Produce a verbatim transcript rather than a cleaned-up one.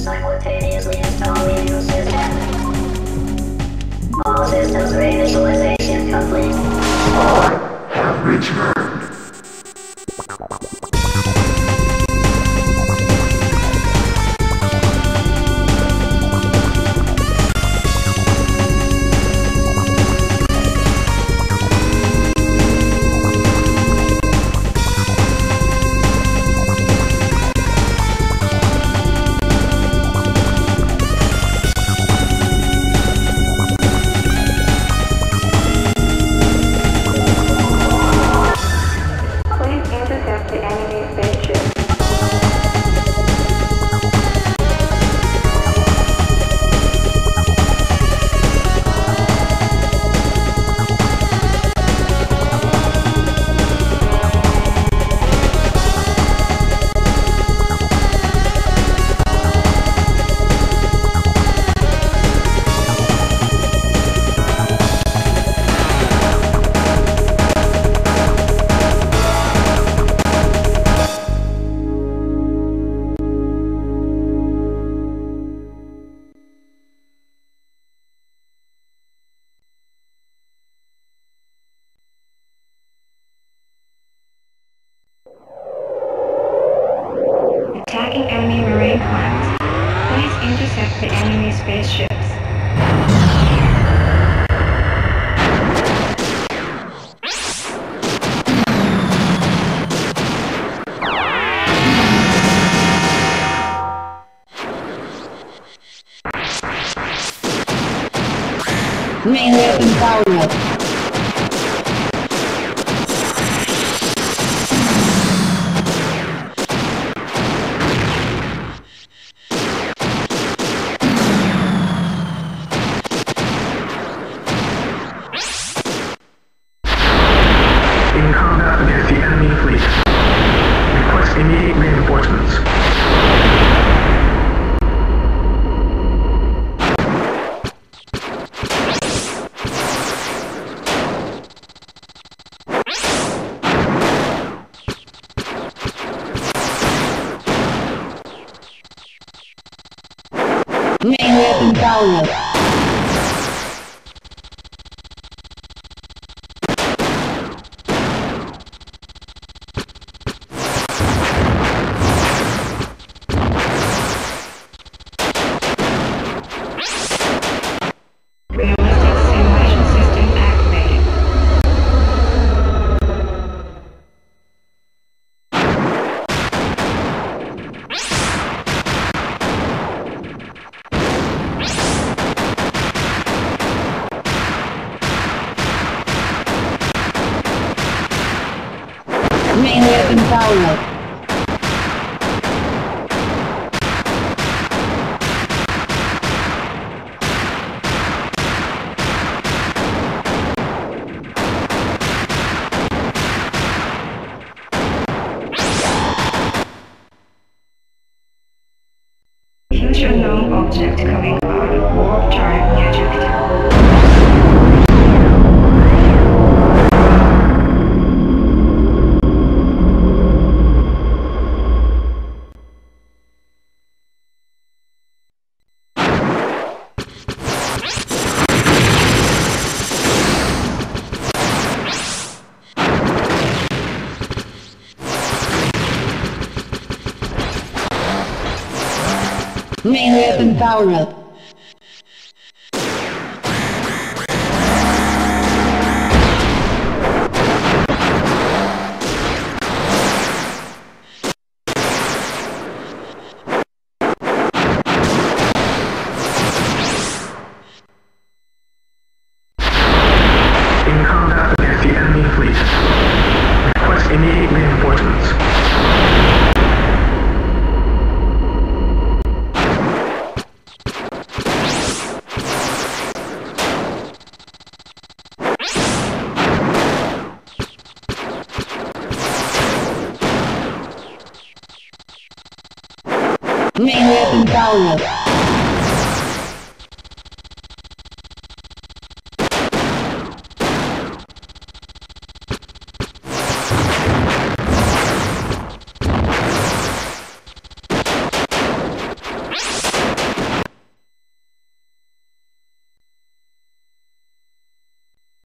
Simultaneously install the new system. All systems reinitialization complete. I have returned. Attacking enemy marine planes. Please intercept the enemy spaceships. Main weapon power up. In combat against the enemy fleet. Request immediate reinforcements. Main weapon power up. Realistic simulation system activated. Main weapon power up. Huge unknown object coming out of warp giant ejector. Main weapon power up. In combat against the enemy fleet. Request immediate reinforcements. Main weapon power up.